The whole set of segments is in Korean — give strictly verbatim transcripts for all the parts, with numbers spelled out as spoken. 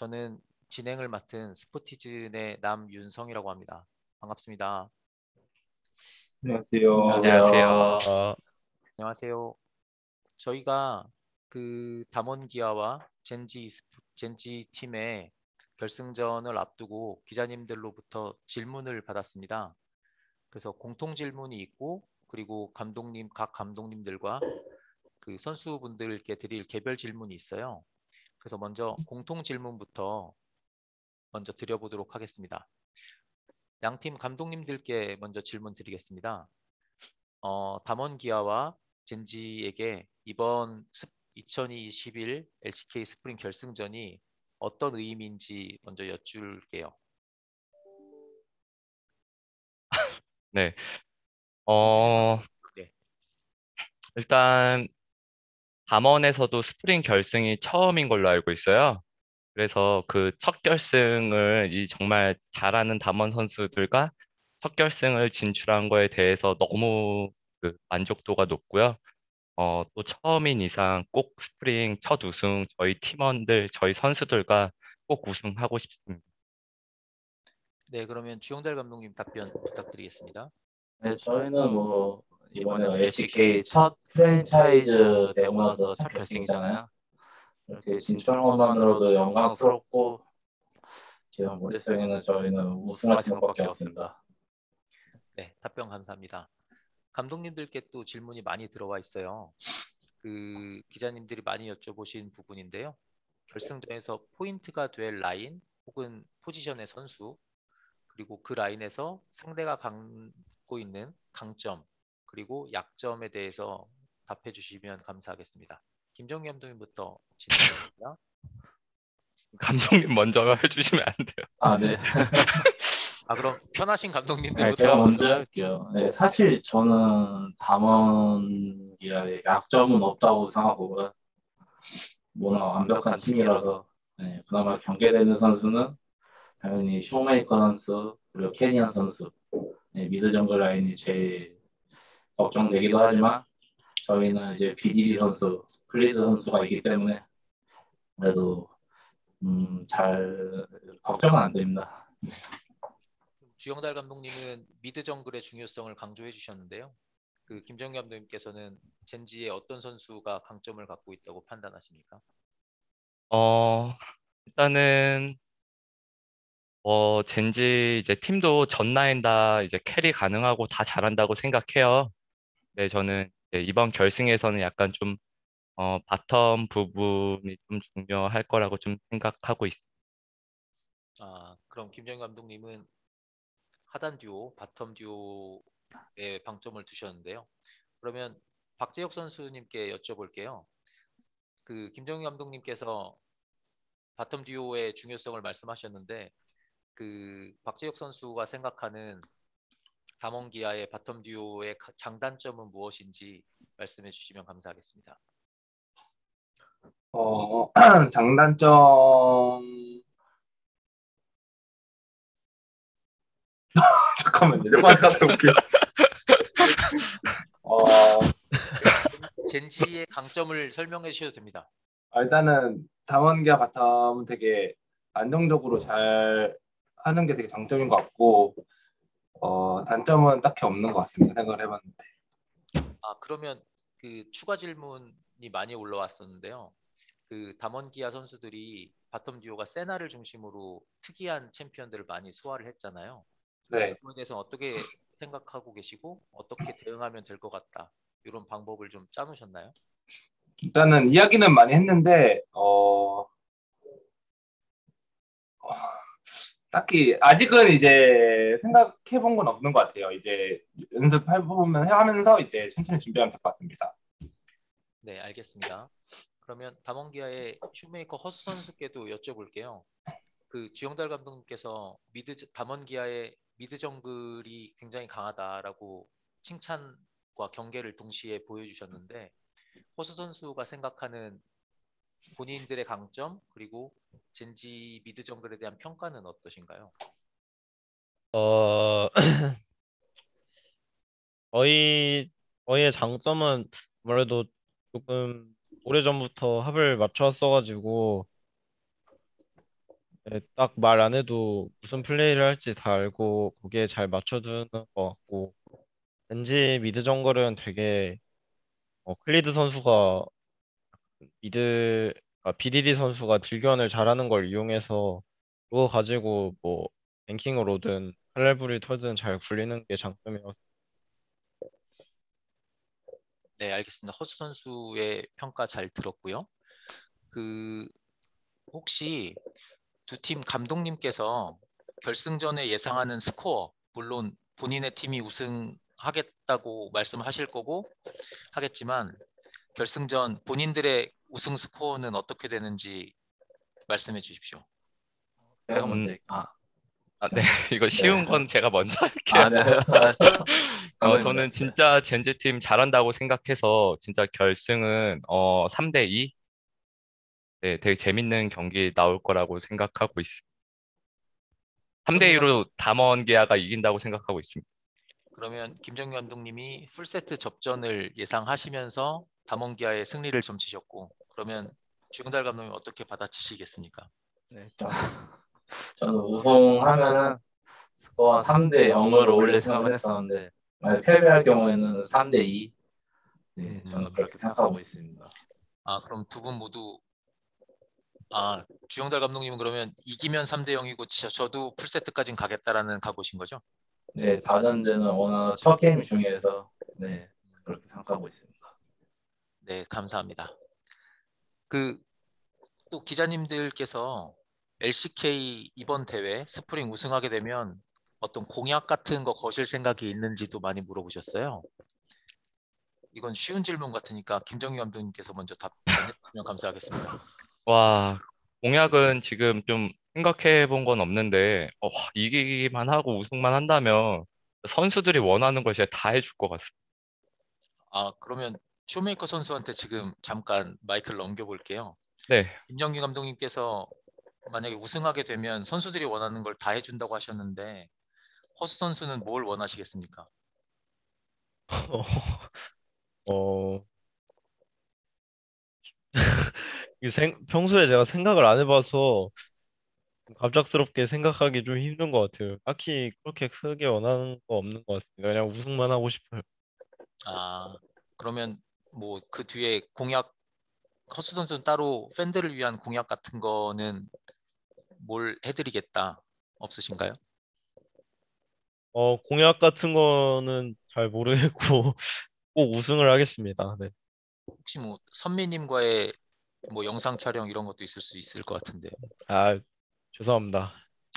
저는 진행을 맡은 스포티즌의 남윤성이라고 합니다. 반갑습니다. 안녕하세요. 안녕하세요. 안녕하세요. 안녕하세요. 저희가 그 담원기아와 젠지 스포- 젠지 팀의 결승전을 앞두고 기자님들로부터 질문을 받았습니다. 그래서 공통 질문이 있고 그리고 감독님 각 감독님들과 그 선수분들께 드릴 개별 질문이 있어요. 그래서 먼저 공통 질문부터 먼저 드려보도록 하겠습니다. 양팀 감독님들께 먼저 질문 드리겠습니다. 어, 담원기아와 젠지에게 이번 스- 이천이십일 엘시케이 스프링 결승전이 어떤 의미인지 먼저 여쭐게요. 네. 어, 네. 일단 담원에서도 스프링 결승이 처음인 걸로 알고 있어요. 그래서 그 첫 결승을 이 정말 잘하는 담원 선수들과 첫 결승을 진출한 거에 대해서 너무 그 만족도가 높고요. 어, 또 처음인 이상 꼭 스프링 첫 우승 저희 팀원들, 저희 선수들과 꼭 우승하고 싶습니다. 네, 그러면 주영달 감독님 답변 부탁드리겠습니다. 네, 저희는 뭐 이번에 엘시케이 첫 프랜차이즈 되고 나서 첫 결승이잖아요. 이렇게 진출한 것만으로도 영광스럽고 지금 머릿속에는 저희는 우승할 생각밖에 없습니다. 네, 답변 감사합니다. 감독님들께 또 질문이 많이 들어와 있어요. 그 기자님들이 많이 여쭤보신 부분인데요. 결승전에서 포인트가 될 라인 혹은 포지션의 선수 그리고 그 라인에서 상대가 갖고 있는 강점 그리고 약점에 대해서 답해 주시면 감사하겠습니다. 김정희 감독님부터 진행하겠습니다. 감독님 먼저 해주시면 안 돼요. 아, 네. 아 그럼 편하신 네, 감독님들부터 제가 먼저 할게요. 네, 사실 저는 담원이라 약점은 없다고 생각하고요. 워낙 완벽한 팀이라서 네, 그나마 경계되는 선수는 당연히 쇼메이커 선수 그리고 캐니언 선수 네, 미드 정글 라인이 제일 걱정되기도 하지만 저희는 이제 비디디 선수, 클리드 선수가 있기 때문에 그래도 음, 잘 걱정은 안 됩니다. 주영달 감독님은 미드 정글의 중요성을 강조해 주셨는데요. 그 김정희 감독님께서는 젠지의 어떤 선수가 강점을 갖고 있다고 판단하십니까? 어, 일단은 어, 젠지 이제 팀도 전 라인 다 이제 캐리 가능하고 다 잘한다고 생각해요. 네, 저는 이제 이번 결승에서는 약간 좀 어, 바텀 부분이 좀 중요할 거라고 좀 생각하고 있습니다. 아 그럼 김정희 감독님은 하단 듀오, 바텀 듀오에 방점을 두셨는데요. 그러면 박재혁 선수님께 여쭤볼게요. 그 김정희 감독님께서 바텀 듀오의 중요성을 말씀하셨는데 그 박재혁 선수가 생각하는 담원기아의 바텀 듀오의 가- 장단점은 무엇인지 말씀해 주시면 감사하겠습니다. 어, 장단점. 잠깐만요. 몇번 가서 볼게요. 어, 젠지의 강점을 설명해 주셔도 됩니다. 일단은 담원기아 바텀은 되게 안정적으로 잘 하는 게 되게 장점인 것 같고, 어, 단점은 딱히 없는 것 같습니다. 생각을 해봤는데. 아 그러면 그 추가 질문이 많이 올라왔었는데요. 그 담원기아 선수들이 바텀 듀오가 세나를 중심으로 특이한 챔피언들을 많이 소화를 했잖아요. 네. 그거에 대해서 어떻게 생각하고 계시고 어떻게 대응하면 될 것 같다. 이런 방법을 좀 짜놓으셨나요? 일단은 이야기는 많이 했는데, 어, 딱히 아직은 이제 생각해 본 건 없는 것 같아요. 이제 연습해보면 하면서 이제 천천히 준비하면 될 것 같습니다. 네, 알겠습니다. 그러면 담원기아의 슈메이커 허수 선수께도 여쭤볼게요. 그 주영달 감독님께서 미드 담원기아의 미드 정글이 굉장히 강하다라고 칭찬과 경계를 동시에 보여주셨는데 허수 선수가 생각하는 본인들의 강점 그리고 젠지 미드 정글에 대한 평가는 어떠신가요? 어, 저희, 저희의 장점은 아무래도 조금 오래전부터 합을 맞춰왔어가지고, 네, 딱 말 안 해도 무슨 플레이를 할지 다 알고 거기에 잘 맞춰주는 것 같고 왠지 미드 정글은 되게 어, 클리드 선수가 미드 아, 비디디 선수가 딜견을 잘하는 걸 이용해서 그거 가지고 뭐 뱅킹을 오든 칼날부리 털든 잘 굴리는 게 장점이어서 네, 알겠습니다. 허수 선수의 평가 잘 들었고요. 그 혹시 두 팀 감독님께서 결승전에 예상하는 스코어, 물론 본인의 팀이 우승하겠다고 말씀하실 거고 하겠지만 결승전 본인들의 우승 스코어는 어떻게 되는지 말씀해 주십시오. 제가 음, 먼저 아, 아, 네. 이거 네. 쉬운 건 제가 먼저 아, 할게요. 네. 어, 감독님 저는 말씀. 진짜 젠지 팀 잘한다고 생각해서 진짜 결승은 어, 삼 대 이. 네, 되게 재밌는 경기 나올 거라고 생각하고 있습니다. 삼 대 그러면 이로 담원 기아가 이긴다고 생각하고 있습니다. 그러면 김정규 감독님이 풀세트 접전을 예상하시면서 담원기아의 승리를 점치셨고 그러면 주영달 감독님 어떻게 받아치시겠습니까? 네, 저, 저는 우승하면은 스코어 삼 대 영으로 올릴 생각을 했었는데 만약 패배할 경우에는 삼 대 이. 네, 저는 음, 그렇게 생각하고 있습니다. 아 그럼 두 분 모두 아 주영달 감독님은 그러면 이기면 삼 대 영이고 저, 저도 풀세트까지는 가겠다라는 각오신 거죠? 네, 다전제는 워낙 첫 게임 중에서 네, 그렇게 생각하고 있습니다. 네, 감사합니다. 그 또 기자님들께서 엘씨케이 이번 대회 스프링 우승하게 되면 어떤 공약 같은 거 거실 생각이 있는지도 많이 물어보셨어요. 이건 쉬운 질문 같으니까 김정희 감독님께서 먼저 답변해 주시면 감사하겠습니다. 와, 공약은 지금 좀 생각해 본 건 없는데 어, 이기기만 하고 우승만 한다면 선수들이 원하는 걸 제가 다 해줄 것 같습니다. 아, 그러면 쇼메이커 선수한테 지금 잠깐 마이크를 넘겨볼게요. 네. 김정희 감독님께서 만약에 우승하게 되면 선수들이 원하는 걸 다 해준다고 하셨는데 허수 선수는 뭘 원하시겠습니까? 어 이 생, 평소에 제가 생각을 안 해봐서 갑작스럽게 생각하기 좀 힘든 것 같아요. 딱히 그렇게 크게 원하는 거 없는 것 같습니다. 그냥 우승만 하고 싶어요. 아, 그러면 뭐 그 뒤에 공약 허수 선수는 따로 팬들을 위한 공약 같은 거는 뭘 해드리겠다 없으신가요? 어, 공약 같은 거는 잘 모르겠고 꼭 우승을 하겠습니다. 네. 혹시 뭐 선미님과의 뭐 영상 촬영 이런 것도 있을 수 있을 것 같은데. 아, 죄송합니다.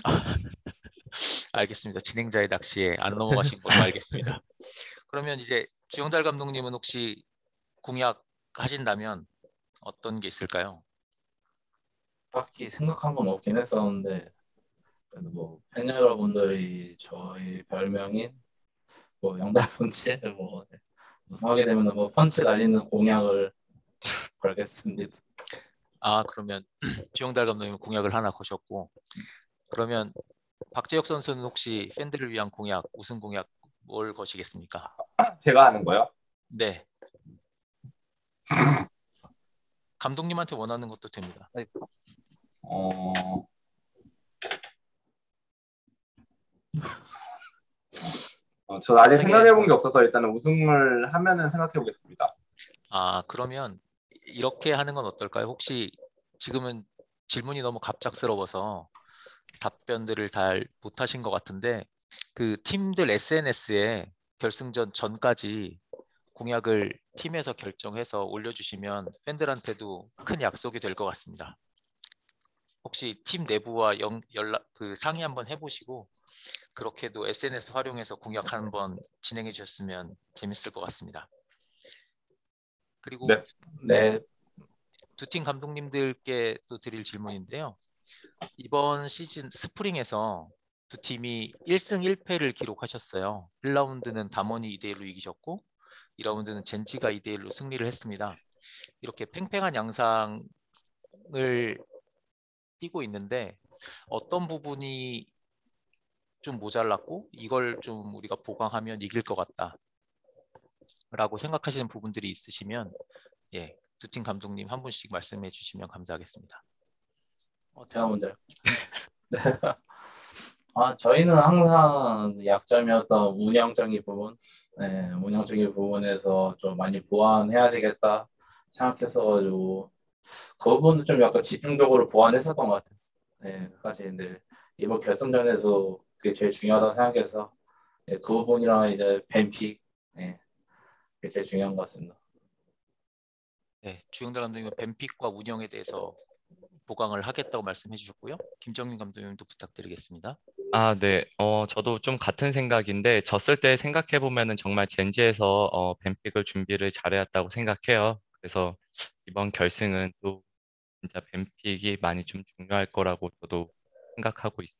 알겠습니다. 진행자의 낚시에 안 넘어가신 걸로 알겠습니다. 그러면 이제 주영달 감독님은 혹시 공약 하신다면 어떤 게 있을까요? 딱히 생각한 건 없긴 했었는데 그래도 뭐 팬 여러분들이 저희 별명인 뭐 영달 펀치 뭐 네, 우승하게 되면 뭐 펀치 날리는 공약을 걸겠습니다. 아, 그러면 주영달 감독님 공약을 하나 거셨고 그러면 박재혁 선수는 혹시 팬들을 위한 공약, 우승 공약 뭘 거시겠습니까? 제가 하는 거요? 네. 감독님한테 원하는 것도 됩니다. 어, 어, 전 아직 생각해 본 게 없어서 일단은 우승을 하면은 생각해 보겠습니다. 아, 그러면 이렇게 하는 건 어떨까요? 혹시 지금은 질문이 너무 갑작스러워서 답변들을 잘 못하신 것 같은데 그 팀들 에스엔에스에 결승전 전까지 공약을 팀에서 결정해서 올려주시면 팬들한테도 큰 약속이 될 것 같습니다. 혹시 팀 내부와 영, 연락 그 상의 한번 해보시고 그렇게도 에스엔에스 활용해서 공약 한번 진행해 주셨으면 재밌을 것 같습니다. 그리고 네. 네, 두 팀 감독님들께 또 드릴 질문인데요. 이번 시즌 스프링에서 두 팀이 일 승 일 패를 기록하셨어요. 일 라운드는 담원이 이 대 일로 이기셨고 이 라운드는 젠지가 이 대 일로 승리를 했습니다. 이렇게 팽팽한 양상을 띄고 있는데 어떤 부분이 좀 모자랐고 이걸 좀 우리가 보강하면 이길 것 같다 라고 생각하시는 부분들이 있으시면 예, 두 팀 감독님 한 분씩 말씀해 주시면 감사하겠습니다. 어, 제가 먼저 아, 저희는 항상 약점이었던 운영적인 부분, 네, 운영적인 부분에서 좀 많이 보완해야 되겠다 생각했어가지고 그 부분은 좀 약간 집중적으로 보완했었던 것 같아요. 네, 사실 근데 이번 결승전에서 그게 제일 중요하다고 생각해서 네, 그 부분이랑 이제 뱀픽, 네, 그게 제일 중요한 것 같습니다. 네, 주영달 감독님은 뱀픽과 운영에 대해서 보강을 하겠다고 말씀해 주셨고요. 김정민 감독님도 부탁드리겠습니다. 아, 네. 어, 저도 좀 같은 생각인데, 졌을 때 생각해 보면은 정말 젠지에서 어, 뱀픽을 준비를 잘해왔다고 생각해요. 그래서 이번 결승은 또 진짜 뱀픽이 많이 좀 중요할 거라고 저도 생각하고 있습니다.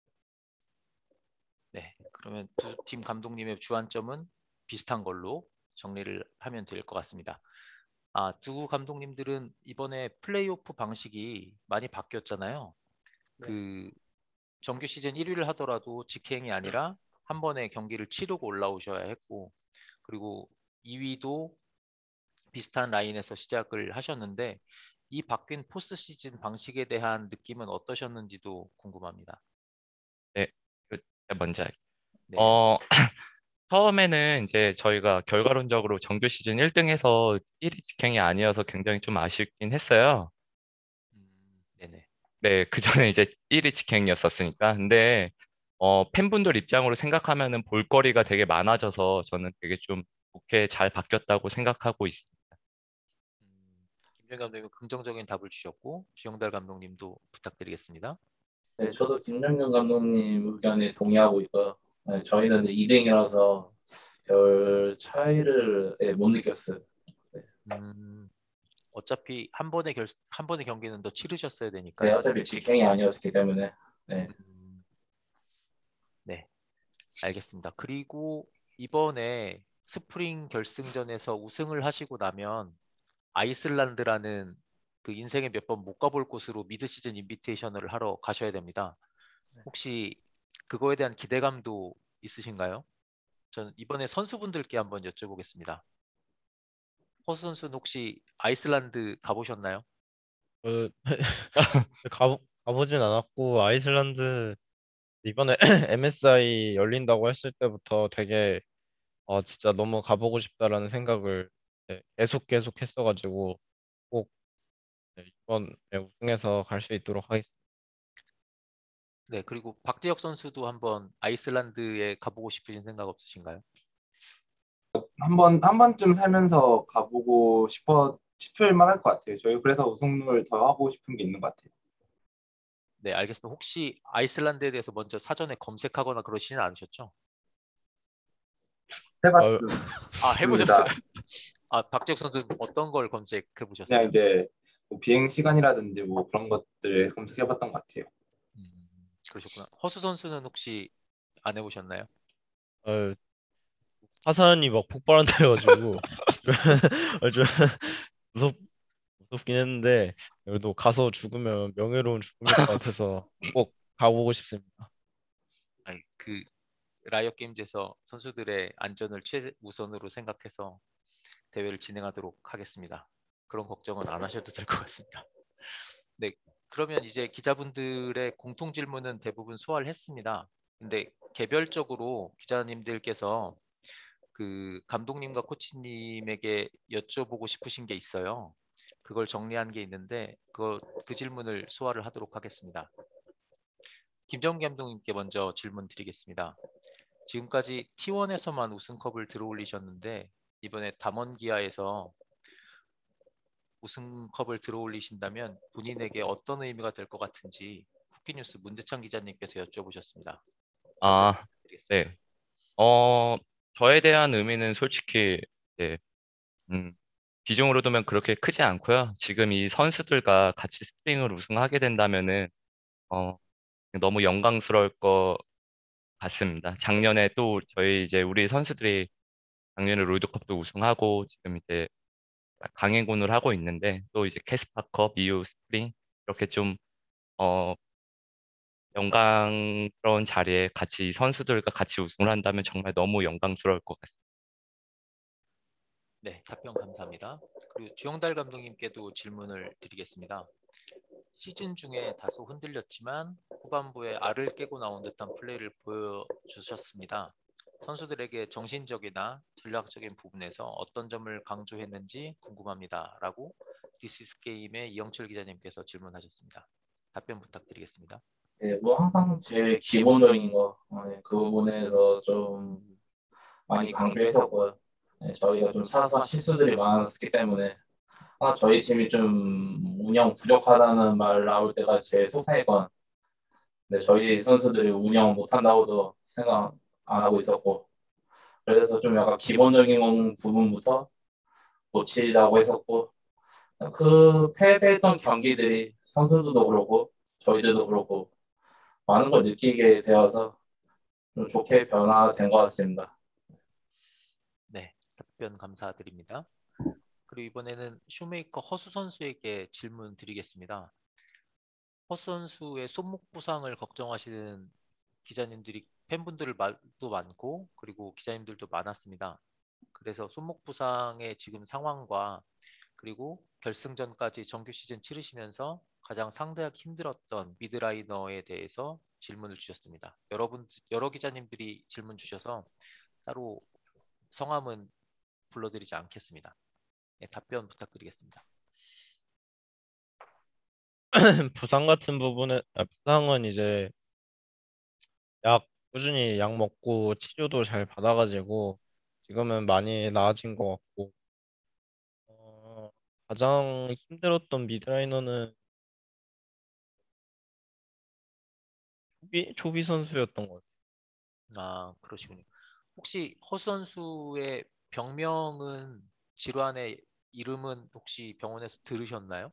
네, 그러면 두 팀 감독님의 주안점은 비슷한 걸로 정리를 하면 될 것 같습니다. 아, 두 감독님들은 이번에 플레이오프 방식이 많이 바뀌었잖아요. 그 정규 시즌 일 위를 하더라도 직행이 아니라 한 번에 경기를 치르고 올라오셔야 했고, 그리고 이 위도 비슷한 라인에서 시작을 하셨는데, 이 바뀐 포스트 시즌 방식에 대한 느낌은 어떠셨는지도 궁금합니다. 네, 그 제가 먼저 할게요. 네, 어, 처음에는 이제 저희가 결과론적으로 정규 시즌 일 등해서 일 위 직행이 아니어서 굉장히 좀 아쉽긴 했어요. 음, 네네. 네, 그 전에 이제 일 위 직행이었었으니까. 근데 어, 팬분들 입장으로 생각하면은 볼거리가 되게 많아져서 저는 되게 좀 좋게 잘 바뀌었다고 생각하고 있습니다. 음, 김정 감독님은 긍정적인 답을 주셨고, 주영달 감독님도 부탁드리겠습니다. 네, 저도 김정근 감독님 의견에 동의하고 있고요. 네, 저희는 이 등이라서 별 차이를 네, 못 느꼈어요. 네, 음, 어차피 한 번의 결, 한 번의 경기는 더 치르셨어야 네, 되니까요. 어차피 직행이 아니었기 때문에 네, 음, 네, 알겠습니다. 그리고 이번에 스프링 결승전에서 우승을 하시고 나면 아이슬란드라는 그 인생에 몇 번 못 가볼 곳으로 미드 시즌 인비테이셔널을 하러 가셔야 됩니다. 혹시 그거에 대한 기대감도 있으신가요? 저는 이번에 선수분들께 한번 여쭤보겠습니다. 허수 선수는 혹시 아이슬란드 가보셨나요? 그 가 가보진 않았고 아이슬란드 이번에 엠에스아이 열린다고 했을 때부터 되게 어 진짜 너무 가보고 싶다라는 생각을 네, 계속 계속 했어가지고 꼭 네, 이번에 우승해서 갈 수 있도록 하겠습니다. 네, 그리고 박재혁 선수도 한번 아이슬란드에 가보고 싶으신 생각 없으신가요? 한 번, 한 번쯤 살면서 가보고 싶어, 싶을 만할 것 같아요. 저희 그래서 우승을 더 하고 싶은 게 있는 것 같아요. 네, 알겠습니다. 혹시 아이슬란드에 대해서 먼저 사전에 검색하거나 그러시진 않으셨죠? 어, 아, 해보셨어요? 해봤습니다. 아, 박재혁 선수 어떤 걸 검색해 그냥 보셨어요? 이제 뭐 비행 시간이라든지 뭐 그런 것들 검색해봤던 것 같아요. 음, 그러셨구나. 허수 선수는 혹시 안 해보셨나요? 어, 화산이 막 폭발한다 해가지고 좀, 어, 좀 무섭 무섭긴 했는데 그래도 가서 죽으면 명예로운 죽음일 것 같아서 꼭 가보고 싶습니다. 아니, 그 라이엇 게임즈에서 선수들의 안전을 최우선으로 생각해서 대회를 진행하도록 하겠습니다. 그런 걱정은 안 하셔도 될 것 같습니다. 네, 그러면 이제 기자분들의 공통 질문은 대부분 소화를 했습니다. 근데 개별적으로 기자님들께서 그 감독님과 코치님에게 여쭤보고 싶으신 게 있어요. 그걸 정리한 게 있는데 그, 그 질문을 소화를 하도록 하겠습니다. 김정기 감독님께 먼저 질문 드리겠습니다. 지금까지 티원에서만 우승컵을 들어올리셨는데 이번에 담원기아에서 우승컵을 들어올리신다면 본인에게 어떤 의미가 될 것 같은지 쿠키뉴스 문대창 기자님께서 여쭤보셨습니다. 답변 아, 부탁드리겠습니다. 네. 어, 저에 대한 의미는 솔직히 네, 음, 비중으로 두면 그렇게 크지 않고요. 지금 이 선수들과 같이 스프링을 우승하게 된다면은 어, 너무 영광스러울 것 같습니다. 작년에 또 저희 이제 우리 선수들이 작년에 롤드컵도 우승하고 지금 이제 강행군을 하고 있는데 또 이제 캐스파컵 이후 스프링 이렇게 좀 어, 영광스러운 자리에 같이 선수들과 같이 우승을 한다면 정말 너무 영광스러울 것 같습니다. 네, 답변 감사합니다. 그리고 주영달 감독님께도 질문을 드리겠습니다. 시즌 중에 다소 흔들렸지만 후반부에 알을 깨고 나온 듯한 플레이를 보여주셨습니다. 선수들에게 정신적이나 전략적인 부분에서 어떤 점을 강조했는지 궁금합니다. 라고 디시스 게임의 이영철 기자님께서 질문하셨습니다. 답변 부탁드리겠습니다. 네, 뭐 항상 제일 기본적인 거, 어, 네, 그 부분에서 좀 많이 강조했었고요. 네, 저희가 좀 사소한 실수들이 많았기 때문에 아, 저희 팀이 좀 운영 부족하다는 말 나올 때가 제일 속상했건, 근데 저희 선수들이 운영 못한다고도 생각 안 하고 있었고, 그래서 좀 약간 기본적인 부분부터 고치자고 했었고, 그 패배했던 경기들이 선수들도 그렇고 저희들도 그렇고 많은 걸 느끼게 되어서 좀 좋게 변화된 것 같습니다. 네, 답변 감사드립니다. 그리고 이번에는 쇼메이커 허수 선수에게 질문 드리겠습니다. 허수 선수의 손목 부상을 걱정하시는 기자님들이 팬분들도 많고 그리고 기자님들도 많았습니다. 그래서 손목 부상의 지금 상황과 그리고 결승전까지 정규 시즌 치르시면서 가장 상대하기 힘들었던 미드라이너에 대해서 질문을 주셨습니다. 여러분 여러 기자님들이 질문 주셔서 따로 성함은 불러드리지 않겠습니다. 네, 답변 부탁드리겠습니다. 부상 같은 부분은 아, 부상은 이제 약 꾸준히 약 먹고 치료도 잘 받아가지고 지금은 많이 나아진 것 같고 어, 가장 힘들었던 미드라이너는 초비 초비 선수였던 것 같아요. 아, 그러시군요. 혹시 허수 선수의 병명은 질환의 이름은 혹시 병원에서 들으셨나요?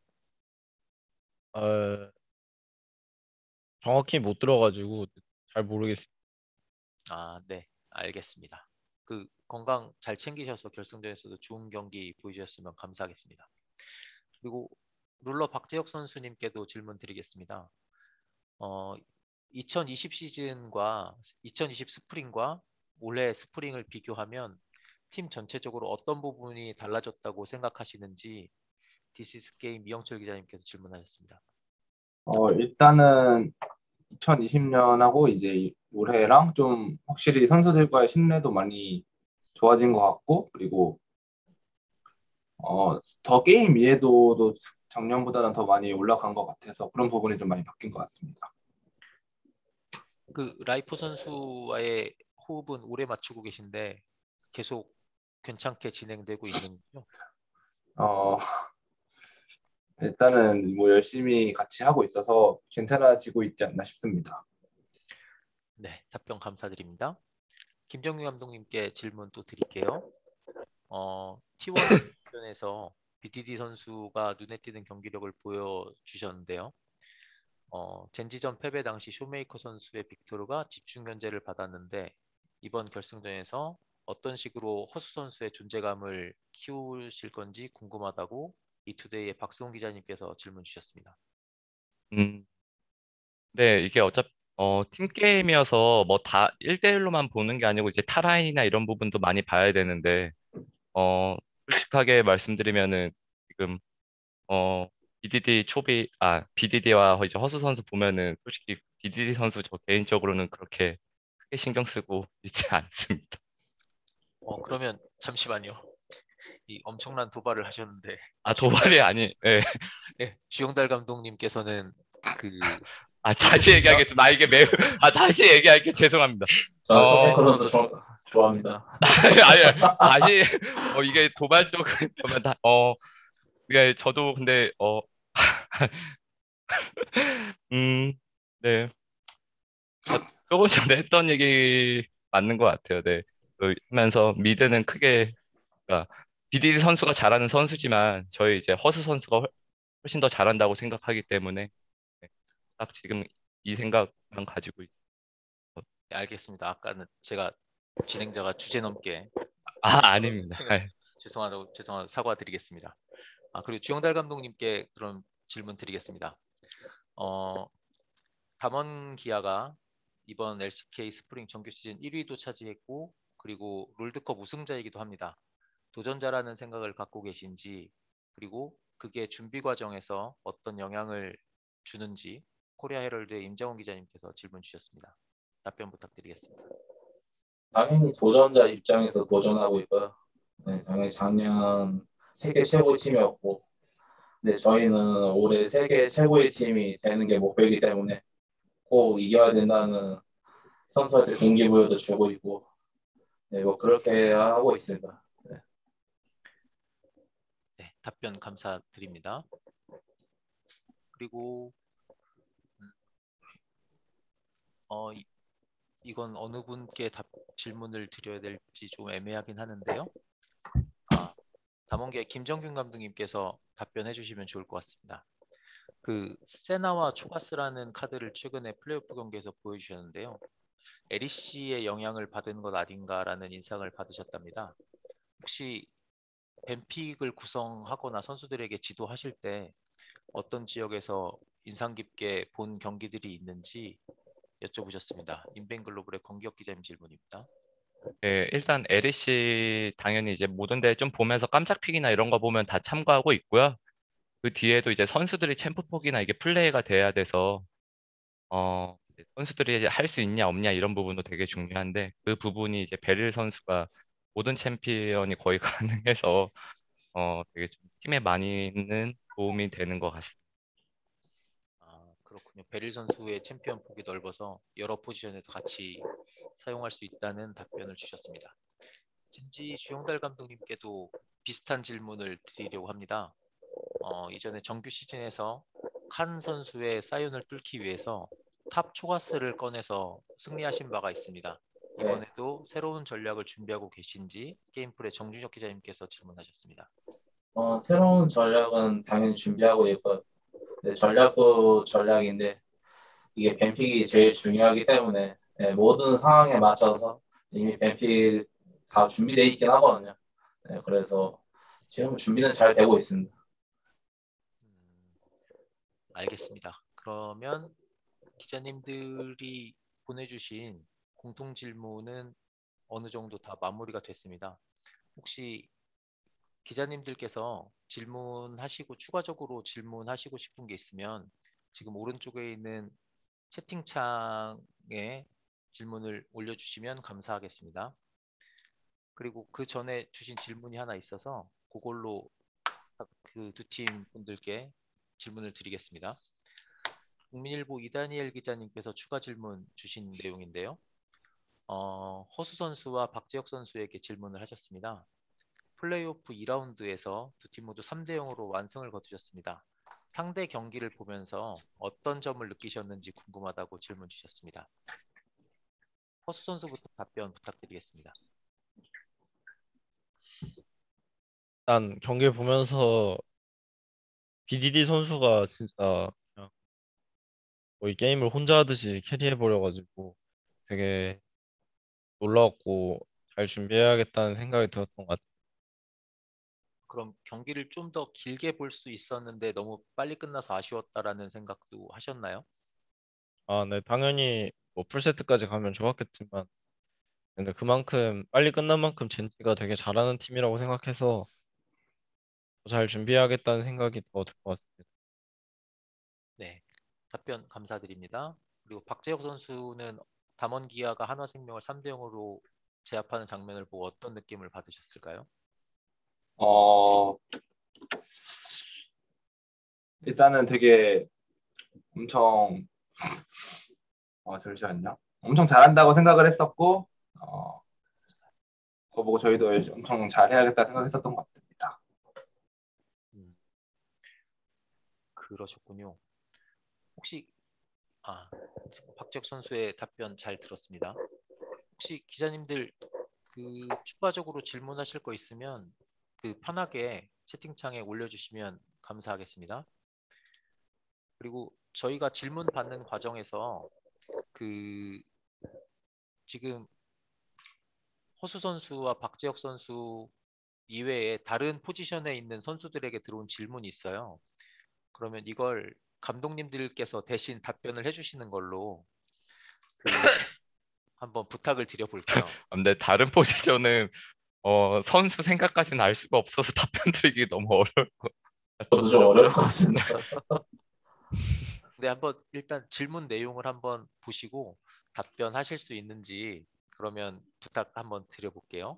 어, 정확히 못 들어가지고 잘 모르겠어요. 아, 네, 알겠습니다. 그 건강 잘 챙기셔서 결승전에서도 좋은 경기 보여주셨으면 감사하겠습니다. 그리고 룰러 박재혁 선수님께도 질문 드리겠습니다. 어, 이천이십 시즌과 이천이십 스프링과 올해 스프링을 비교하면 팀 전체적으로 어떤 부분이 달라졌다고 생각하시는지 디시스 게임 이영철 기자님께서 질문하셨습니다. 어, 일단은 이천이십 년하고 이제 올해랑 좀 확실히 선수들과의 신뢰도 많이 좋아진 것 같고, 그리고 어, 더 게임 이해도도 작년보다는 더 많이 올라간 것 같아서 그런 부분이 좀 많이 바뀐 것 같습니다. 그 라이프 선수와의 호흡은 오래 맞추고 계신데 계속 괜찮게 진행되고 있는군요. 어, 일단은 뭐 열심히 같이 하고 있어서 괜찮아지고 있지 않나 싶습니다. 네, 답변 감사드립니다. 김정규 감독님께 질문 또 드릴게요. 어, 티원 전에서 비디디 선수가 눈에 띄는 경기력을 보여주셨는데요. 어, 젠지전 패배 당시 쇼메이커 선수의 빅토르가 집중 견제를 받았는데 이번 결승전에서 어떤 식으로 허수 선수의 존재감을 키우실 건지 궁금하다고 이투데이의 박수홍 기자님께서 질문 주셨습니다. 음, 네, 이게 어차피 어, 팀 게임이어서 뭐 다 일 대일로만 보는 게 아니고 이제 타라인이나 이런 부분도 많이 봐야 되는데 어, 솔직하게 말씀드리면은 지금 어, 비디디 초비 아 비디디와 이제 허수 선수 보면은 솔직히 비디디 선수 저 개인적으로는 그렇게 크게 신경 쓰고 있지 않습니다. 어, 그러면 잠시만요. 이 엄청난 도발을 하셨는데 아 주영달 도발이 감, 아니, 예. 예, 주영달 감독님께서는 그 아 다시 얘기하겠습니다. 아 이게 매우 아 다시 얘기할게 죄송합니다. 저는 어, 쇼메이커 선수 조, 좋아합니다. 아니, 아니, 다시 어 이게 도발적으로 보면 다 어 이게 저도 근데 어 음, 네. 어, 조금 전에 했던 얘기 맞는 것 같아요. 네. 그 하면서 미드는 크게 그러니까 비디디 선수가 잘하는 선수지만 저희 이제 허수 선수가 훨- 훨씬 더 잘한다고 생각하기 때문에 네, 딱 지금 이 생각만 가지고 있. 네, 알겠습니다. 아까는 제가 진행자가 주제 넘게 아 여러 아닙니다. 네. 죄송하다고 죄송하다 사과드리겠습니다. 아 그리고 주영달 감독님께 그런 질문 드리겠습니다. 어, 담원 기아가 이번 엘씨케이 스프링 정규 시즌 일 위도 차지했고 그리고 롤드컵 우승자이기도 합니다. 도전자라는 생각을 갖고 계신지 그리고 그게 준비 과정에서 어떤 영향을 주는지 코리아 헤럴드의 임정훈 기자님께서 질문 주셨습니다. 답변 부탁드리겠습니다. 당연히 도전자 입장에서 도전하고 있고요. 네, 당연히 작년 세계 최고의 팀이었고, 네, 저희는 올해 세계 최고의 팀이 되는 게 목표이기 때문에 꼭 이겨야 된다는 선수한테 동기부여도 주고 있고, 네, 뭐 그렇게 하고 있습니다. 네. 네, 답변 감사드립니다. 그리고 음, 어, 이, 이건 어느 분께 답, 질문을 드려야 될지 좀 애매하긴 하는데요. 아, 담원계 김정균 감독님께서 답변해 주시면 좋을 것 같습니다. 그 세나와 초가스라는 카드를 최근에 플레이오프 경기에서 보여주셨는데요. 에리씨의 영향을 받은 것 아닌가라는 인상을 받으셨답니다. 혹시 벤픽을 구성하거나 선수들에게 지도하실 때 어떤 지역에서 인상 깊게 본 경기들이 있는지 여쭤보셨습니다. 인벤글로벌의 권기혁 기자님 질문입니다. 예, 일단 엘이씨 당연히 이제 모든 데 좀 보면서 깜짝픽이나 이런 거 보면 다 참고하고 있고요. 그 뒤에도 이제 선수들이 챔프폭이나 이게 플레이가 돼야 돼서 어, 이제 선수들이 할 수 있냐 없냐 이런 부분도 되게 중요한데 그 부분이 이제 베릴 선수가 모든 챔피언이 거의 가능해서 어, 되게 좀 팀에 많이는 도움이 되는 것 같습니다. 아, 그렇군요. 베릴 선수의 챔피언 폭이 넓어서 여러 포지션에서 같이 사용할 수 있다는 답변을 주셨습니다. 진지 주영달 감독님께도 비슷한 질문을 드리려고 합니다. 어, 이전에 정규 시즌에서 칸 선수의 사이온을 뚫기 위해서 탑 초가스를 꺼내서 승리하신 바가 있습니다. 이번에도 새로운 전략을 준비하고 계신지 게임플의 정준혁 기자님께서 질문하셨습니다. 어, 새로운 전략은 당연히 준비하고 있고, 네, 전략도 전략인데 이게 뱀픽이 제일 중요하기 때문에 네, 모든 상황에 맞춰서 이미 뱀픽 다 준비되어 있긴 하거든요. 네, 그래서 지금 준비는 잘 되고 있습니다. 음, 알겠습니다. 그러면 기자님들이 보내주신 공통 질문은 어느 정도 다 마무리가 됐습니다. 혹시 기자님들께서 질문하시고 추가적으로 질문하시고 싶은 게 있으면 지금 오른쪽에 있는 채팅창에 질문을 올려주시면 감사하겠습니다. 그리고 그 전에 주신 질문이 하나 있어서 그걸로 그 두 팀 분들께 질문을 드리겠습니다. 국민일보 이다니엘 기자님께서 추가 질문 주신 내용인데요. 어, 허수 선수와 박재혁 선수에게 질문을 하셨습니다. 플레이오프 이 라운드에서 두 팀 모두 삼 대 영으로 완승을 거두셨습니다. 상대 경기를 보면서 어떤 점을 느끼셨는지 궁금하다고 질문 주셨습니다. 허수 선수부터 답변 부탁드리겠습니다. 일단 경기 보면서 비디디 선수가 진짜 그냥 거의 게임을 혼자 하듯이 캐리해버려가지고 되게 놀라웠고 잘 준비해야겠다는 생각이 들었던 것 같아요. 그럼 경기를 좀 더 길게 볼 수 있었는데 너무 빨리 끝나서 아쉬웠다라는 생각도 하셨나요? 아, 네, 당연히 뭐 풀세트까지 가면 좋았겠지만 근데 그만큼 빨리 끝난 만큼 젠지가 되게 잘하는 팀이라고 생각해서 더 잘 준비해야겠다는 생각이 더 들 것 같습니다. 네, 답변 감사드립니다. 그리고 박재혁 선수는 담원 기아가 한화생명을 삼 대 영으로 제압하는 장면을 보고 어떤 느낌을 받으셨을까요? 어, 일단은 되게 엄청 어, 잠시만요. 엄청 잘한다고 생각을 했었고 어, 그거 보고 저희도 엄청 잘해야겠다 생각했었던 것 같습니다. 음, 그러셨군요. 혹시 아, 박재혁 선수의 답변 잘 들었습니다. 혹시 기자님들 그 추가적으로 질문하실 거 있으면 그 편하게 채팅창에 올려주시면 감사하겠습니다. 그리고 저희가 질문 받는 과정에서 그 지금 허수 선수와 박재혁 선수 이외에 다른 포지션에 있는 선수들에게 들어온 질문이 있어요. 그러면 이걸 감독님들께서 대신 답변을 해주시는 걸로 그 한번 부탁을 드려볼게요. 아, 근데 다른 포지션은 어, 선수 생각까지는 알 수가 없어서 답변 드리기 너무 어려울 것 저도 좀 어려울 것 같습니다. 근데 한번 일단 질문 내용을 한번 보시고 답변하실 수 있는지 그러면 부탁 한번 드려볼게요.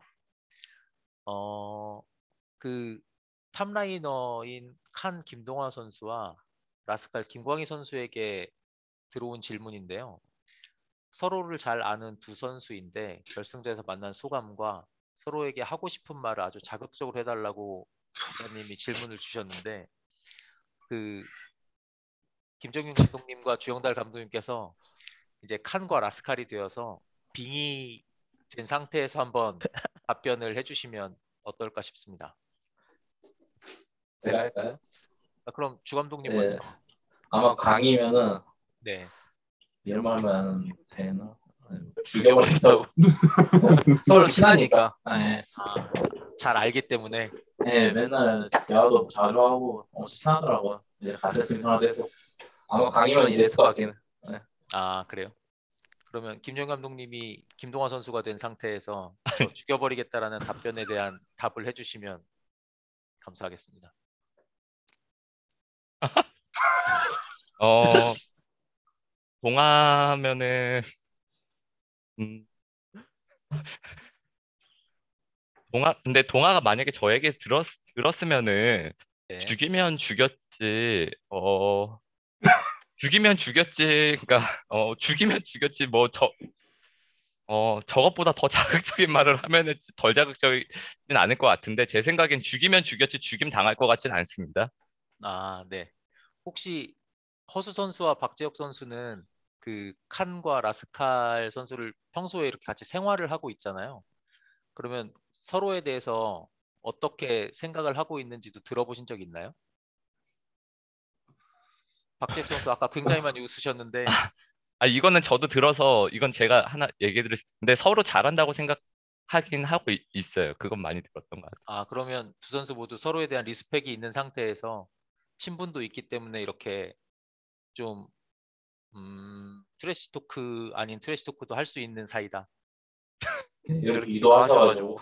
어, 그 탑라이너인 칸 김동화 선수와 라스칼 김광희 선수에게 들어온 질문인데요. 서로를 잘 아는 두 선수인데 결승전에서 만난 소감과 서로에게 하고 싶은 말을 아주 자극적으로 해달라고 기자님이 질문을 주셨는데 그 김정윤 감독님과 주영달 감독님께서 이제 칸과 라스칼이 되어서 빙의 된 상태에서 한번 답변을 해주시면 어떨까 싶습니다. 제가 할까요? 아, 그럼 주 감독님 네. 먼저. 아마 강이면은 네. 이런 말만 되나? 죽여버린다고. 서로 친하니까. 네. 아, 잘 알기 때문에. 네, 맨날 대화도 자주 하고 엄청 친하더라고요. 이제 같은 팀 하나 돼서 아마 강이면 이랬을 것 같긴 해. 네. 아, 그래요? 그러면 김정 감독님이 김동화 선수가 된 상태에서 저 죽여버리겠다라는 답변에 대한 답을 해주시면 감사하겠습니다. 어, 동화면은 음, 동화 근데 동화가 만약에 저에게 들었 들었으면은 네. 죽이면 죽였지. 어, 죽이면 죽였지. 그러니까 어, 죽이면 죽였지. 뭐 저 어, 저것보다 더 자극적인 말을 하면은 덜 자극적이진 않을 것 같은데 제 생각엔 죽이면 죽였지 죽임 당할 것 같진 않습니다. 아, 네. 혹시 허수 선수와 박재혁 선수는 그 칸과 라스칼 선수를 평소에 이렇게 같이 생활을 하고 있잖아요. 그러면 서로에 대해서 어떻게 생각을 하고 있는지도 들어보신 적 있나요? 박재혁 선수 아까 굉장히 많이 웃으셨는데 아, 이거는 저도 들어서 이건 제가 하나 얘기 드릴 수 근데 서로 잘한다고 생각하긴 하고 있, 있어요. 그건 많이 들었던 것 같아요. 아, 그러면 두 선수 모두 서로에 대한 리스펙이 있는 상태에서 친분도 있기 때문에 이렇게 좀 음, 트래시 토크 아닌 트래시 토크도 할 수 있는 사이다. 이렇게 유도하셔가지고.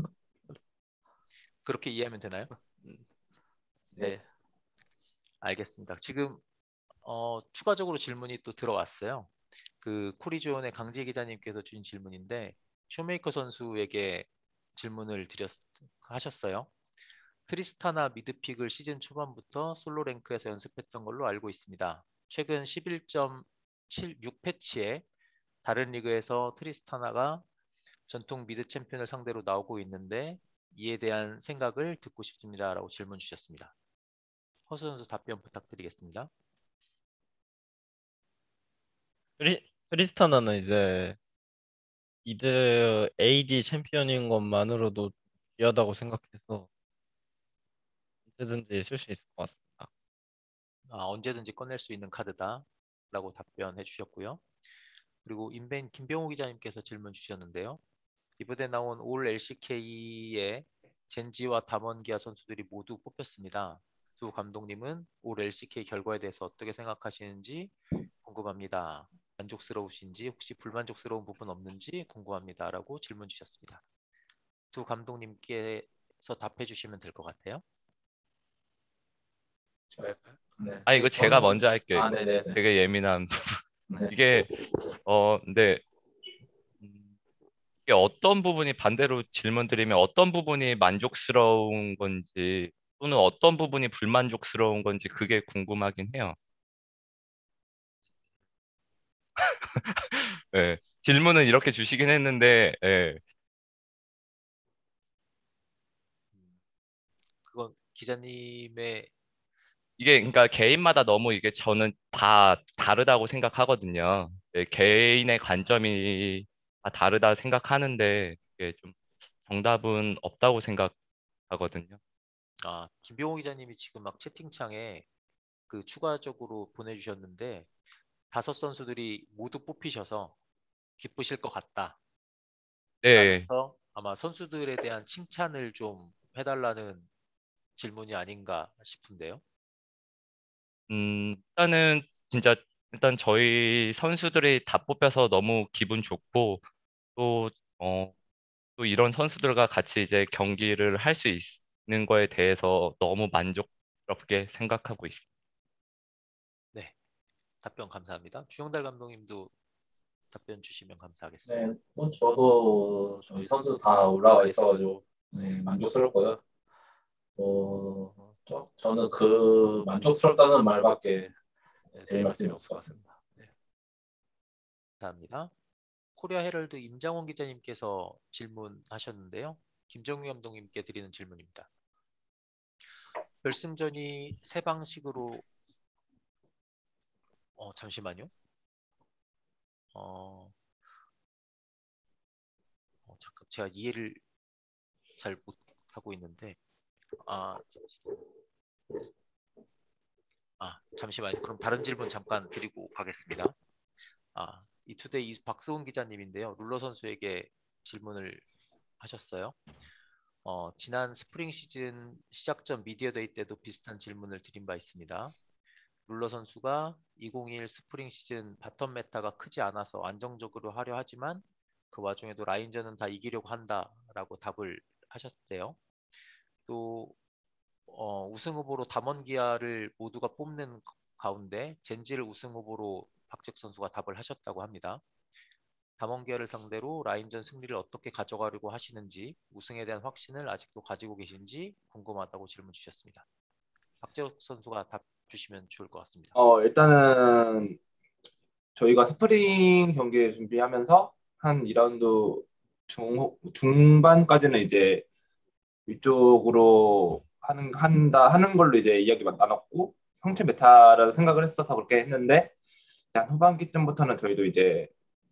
그렇게 이해하면 되나요? 네. 알겠습니다. 지금 어, 추가적으로 질문이 또 들어왔어요. 그 코리지온의 강재 기자님께서 주신 질문인데 쇼메이커 선수에게 질문을 드렸 하셨어요. 트리스타나 미드픽을 시즌 초반부터 솔로 랭크에서 연습했던 걸로 알고 있습니다. 최근 십일 점 칠육 패치에 다른 리그에서 트리스타나가 전통 미드 챔피언을 상대로 나오고 있는데 이에 대한 생각을 듣고 싶습니다라고 질문 주셨습니다. 허수 선수 답변 부탁드리겠습니다. 트리, 트리스타나는 이제 미드 에이디 챔피언인 것만으로도 귀하다고 생각해서 언제든지 쓸 수 있을 것 같습니다. 아, 언제든지 꺼낼 수 있는 카드다라고 답변해 주셨고요. 그리고 인벤 김병호 기자님께서 질문 주셨는데요. 이번에 나온 올 엘씨케이의 젠지와 담원기아 선수들이 모두 뽑혔습니다. 두 감독님은 올 엘씨케이 결과에 대해서 어떻게 생각하시는지 궁금합니다. 만족스러우신지 혹시 불만족스러운 부분 없는지 궁금합니다라고 질문 주셨습니다. 두 감독님께서 답해 주시면 될 것 같아요. 저 할까요? 네. 아, 이거 제가 저는 먼저 할게요. 아, 네네네. 되게 예민한 네. 이게 어 근데 음, 이게 어떤 부분이 반대로 질문 드리면 어떤 부분이 만족스러운 건지 또는 어떤 부분이 불만족스러운 건지 그게 궁금하긴 해요. 예. 질문은 이렇게 주시긴 했는데 예. 그건 기자님의 이게 그러니까 개인마다 너무 이게 저는 다 다르다고 생각하거든요. 예, 개인의 관점이 다 다르다 생각하는데 이게 좀 정답은 없다고 생각하거든요. 아, 김병호 기자님이 지금 막 채팅창에 그 추가적으로 보내주셨는데 다섯 선수들이 모두 뽑히셔서 기쁘실 것 같다. 네. 라면서 아마 선수들에 대한 칭찬을 좀 해달라는 질문이 아닌가 싶은데요. 음, 일단은 진짜 일단 저희 선수들이 다 뽑혀서 너무 기분 좋고 또, 어, 또 이런 선수들과 같이 이제 경기를 할 수 있는 거에 대해서 너무 만족스럽게 생각하고 있습니다. 네. 답변 감사합니다. 주영달 감독님도 답변 주시면 감사하겠습니다. 네, 뭐 저도 저희 선수 다 올라와 있어가지고 네, 만족스럽고요. 어, 저, 저는 그 만족스럽다는 말밖에 네, 드릴 말씀이 없을 것 같습니다. 네, 감사합니다. 코리아 헤럴드 임장원 기자님께서 질문하셨는데요. 김정규 감독님께 드리는 질문입니다. 결승전이 세 방식으로 어, 잠시만요. 어, 어, 잠깐 제가 이해를 잘 못하고 있는데 아, 아 잠시만요. 그럼 다른 질문 잠깐 드리고 가겠습니다. 아, 이 투데이 이 박수훈 기자님인데요. 룰러 선수에게 질문을 하셨어요. 어, 지난 스프링 시즌 시작 전 미디어 데이 때도 비슷한 질문을 드린 바 있습니다. 룰러 선수가 이천이십일 스프링 시즌 바텀 메타가 크지 않아서 안정적으로 하려 하지만 그 와중에도 라인전은 다 이기려고 한다라고 답을 하셨대요. 또 어, 우승 후보로 담원기아를 모두가 뽑는 가운데 젠지를 우승 후보로 박재욱 선수가 답을 하셨다고 합니다. 담원기아를 상대로 라인전 승리를 어떻게 가져가려고 하시는지, 우승에 대한 확신을 아직도 가지고 계신지 궁금하다고 질문 주셨습니다. 박재욱 선수가 답 주시면 좋을 것 같습니다. 어, 일단은 저희가 스프링 경기 준비하면서 한 이 라운드 중, 중반까지는 이제 위쪽으로 하는, 한다, 하는 걸로 이제 이야기만 나눴고, 상체 메타라고 생각을 했어서 그렇게 했는데, 일단 후반기쯤부터는 저희도 이제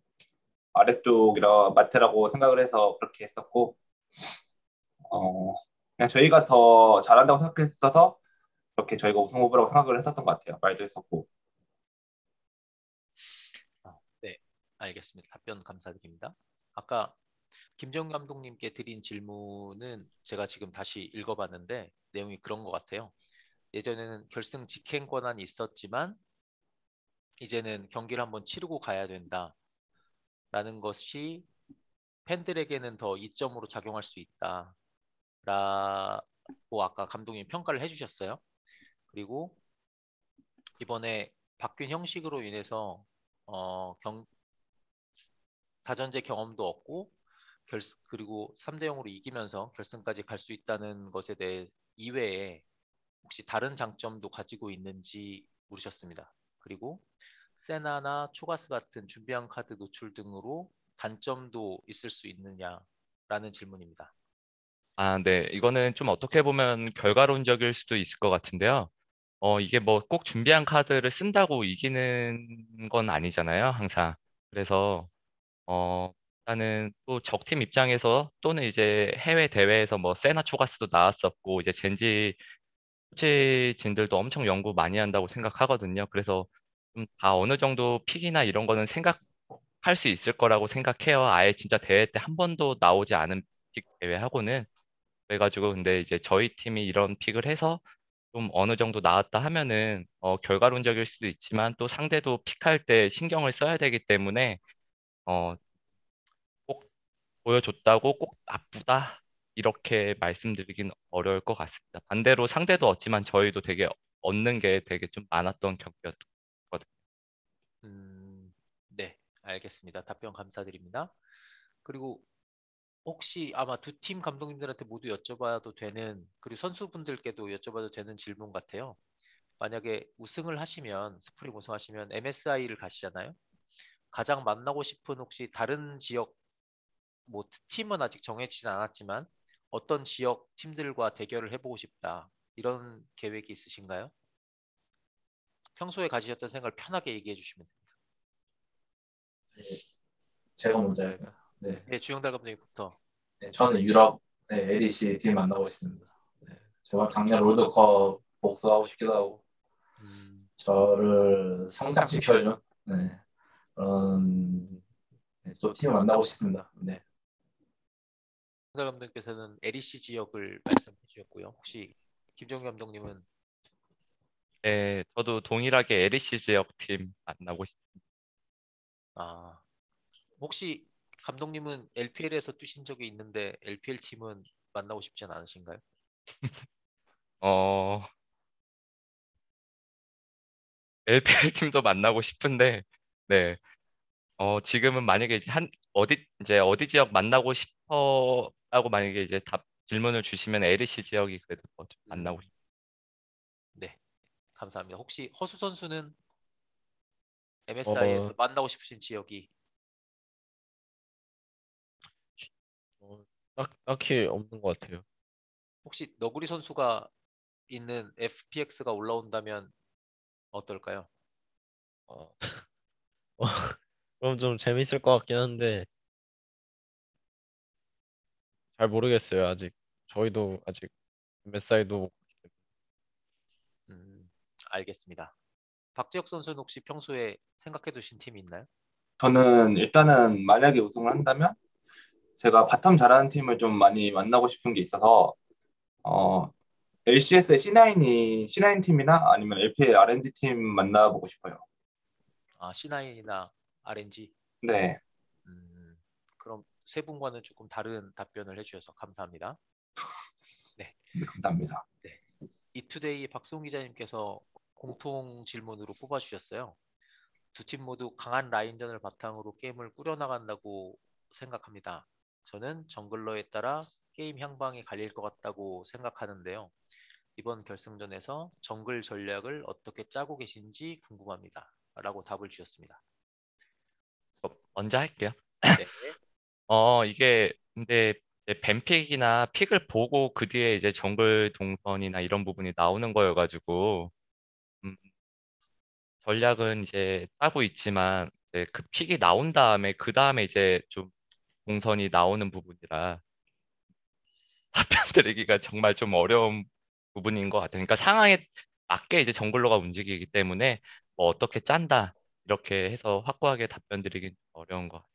아래쪽이라 마테라고 생각을 해서 그렇게 했었고, 어, 그냥 저희가 더 잘한다고 생각했어서 그렇게 저희가 우승 후보라고 생각을 했었던 것 같아요. 말도 했었고. 아, 네, 알겠습니다. 답변 감사드립니다. 아까 김정 감독님께 드린 질문은 제가 지금 다시 읽어봤는데 내용이 그런 것 같아요. 예전에는 결승 직행 권한이 있었지만 이제는 경기를 한번 치르고 가야 된다라는 것이 팬들에게는 더 이점으로 작용할 수 있다라고 아까 감독님 평가를 해주셨어요. 그리고 이번에 바뀐 형식으로 인해서 어, 경, 다전제 경험도 얻고 결, 그리고 삼 대 영으로 이기면서 결승까지 갈 수 있다는 것에 대해 이외에 혹시 다른 장점도 가지고 있는지 물으셨습니다. 그리고 세나나 초가스 같은 준비한 카드 노출 등으로 단점도 있을 수 있느냐라는 질문입니다. 아, 네. 이거는 좀 어떻게 보면 결과론적일 수도 있을 것 같은데요. 어, 이게 뭐 꼭 준비한 카드를 쓴다고 이기는 건 아니잖아요, 항상. 그래서, 어, 일단은 또 적팀 입장에서 또는 이제 해외 대회에서 뭐 세나 초가스도 나왔었고, 이제 젠지 코치진들도 엄청 연구 많이 한다고 생각하거든요. 그래서 좀 다 어느 정도 픽이나 이런 거는 생각할 수 있을 거라고 생각해요. 아예 진짜 대회 때 한 번도 나오지 않은 픽 대회하고는. 그래가지고 근데 이제 저희 팀이 이런 픽을 해서 좀 어느 정도 나왔다 하면은 어, 결과론적일 수도 있지만 또 상대도 픽할 때 신경을 써야 되기 때문에 어, 꼭 보여줬다고 꼭 나쁘다 이렇게 말씀드리긴 어려울 것 같습니다. 반대로 상대도 얻지만 저희도 되게 얻는 게 되게 좀 많았던 경기였거든요. 음, 네, 알겠습니다. 답변 감사드립니다. 그리고 혹시 아마 두 팀 감독님들한테 모두 여쭤봐도 되는, 그리고 선수분들께도 여쭤봐도 되는 질문 같아요. 만약에 우승을 하시면, 스프링 우승하시면 엠에스아이를 가시잖아요. 가장 만나고 싶은 혹시 다른 지역, 뭐 팀은 아직 정해지진 않았지만 어떤 지역 팀들과 대결을 해보고 싶다. 이런 계획이 있으신가요? 평소에 가지셨던 생각을 편하게 얘기해 주시면 됩니다. 네, 제가 먼저 할까요? 네. 네, 주영달 감독님부터. 네, 저는 유럽 네, 엘이씨 팀 만나고 있습니다. 네, 제가 작년 롤드컵 복수하고 싶기도 하고 음, 저를 성장시켜준 네, 그런 네, 또 팀을 만나고 싶습니다. 네. 주영달 감독님께서는 엘이씨 지역을 말씀해 주셨고요. 혹시 김정규 감독님은 네, 저도 동일하게 엘이씨 지역 팀 만나고 싶습니다. 아, 혹시 감독님은 엘피엘에서 뛰신 적이 있는데 엘피엘 팀은 만나고 싶지 않으신가요? 어, 엘피엘 팀도 만나고 싶은데, 네, 어, 지금은 만약에 이제 한 어디 이제 어디 지역 만나고 싶어라고 만약에 이제 답 질문을 주시면 엘이씨 지역이 그래도 더좀 만나고 음, 싶. 네, 감사합니다. 혹시 허수 선수는 어, 엠에스아이에서 만나고 싶으신 지역이 어, 딱, 딱히 없는 것 같아요. 혹시 너구리 선수가 있는 에프피엑스가 올라온다면 어떨까요? 어, 어, 그럼 좀 재밌을 것 같긴 한데 잘 모르겠어요. 아직 저희도 아직 엠에스아이도 음, 알겠습니다. 박지혁 선수는 혹시 평소에 생각해 두신 팀이 있나요? 저는 일단은 만약에 우승을 한다면 제가 바텀 잘하는 팀을 좀 많이 만나고 싶은 게 있어서 어, 엘씨에스의 씨나인이 씨나인 팀이나 아니면 엘피엘 알엔지 팀 만나보고 싶어요. 아, 씨나인이나 알엔지. 네, 음, 그럼 세 분과는 조금 다른 답변을 해주셔서 감사합니다. 네, 네, 감사합니다. 네. 이투데이 박송 기자님께서 공통 질문으로 뽑아주셨어요. 두 팀 모두 강한 라인전을 바탕으로 게임을 꾸려나간다고 생각합니다. 저는 정글러에 따라 게임 향방이 갈릴 것 같다고 생각하는데요. 이번 결승전에서 정글 전략을 어떻게 짜고 계신지 궁금합니다. 라고 답을 주셨습니다. 저 먼저 할게요. 네. 어, 이게 근데 이제 뱀픽이나 픽을 보고 그 뒤에 이제 정글 동선이나 이런 부분이 나오는 거여가지고 음, 전략은 이제 짜고 있지만 이제 그 픽이 나온 다음에 그 다음에 이제 좀 동선이 나오는 부분이라 답변 드리기가 정말 좀 어려운 부분인 것 같아요. 그러니까 상황에 맞게 이제 정글러가 움직이기 때문에 뭐 어떻게 짠다 이렇게 해서 확고하게 답변 드리긴 어려운 것 같아요.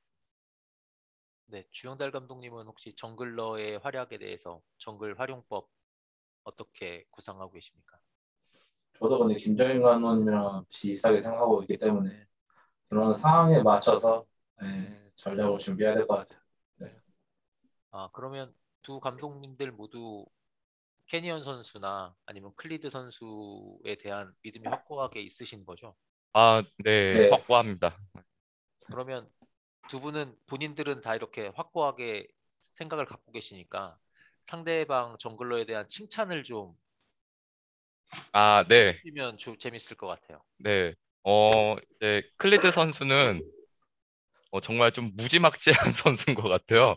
네, 주영달 감독님은 혹시 정글러의 활약에 대해서 정글 활용법 어떻게 구상하고 계십니까? 저도 근데 김정인 감독님이랑 비슷하게 생각하고 있기 때문에 그런 상황에 맞춰서 예, 전략을 준비해야 될 것 같아요. 네. 아, 그러면 두 감독님들 모두 캐니언 선수나 아니면 클리드 선수에 대한 믿음이 확고하게 있으신 거죠? 아, 네, 네. 확고합니다. 그러면 두 분은 본인들은 다 이렇게 확고하게 생각을 갖고 계시니까 상대방 정글러에 대한 칭찬을 좀 아, 네, 해주시면 좀 재밌을 것 같아요. 네. 어, 이제 클리드 선수는 어, 정말 좀 무지막지한 선수인 것 같아요.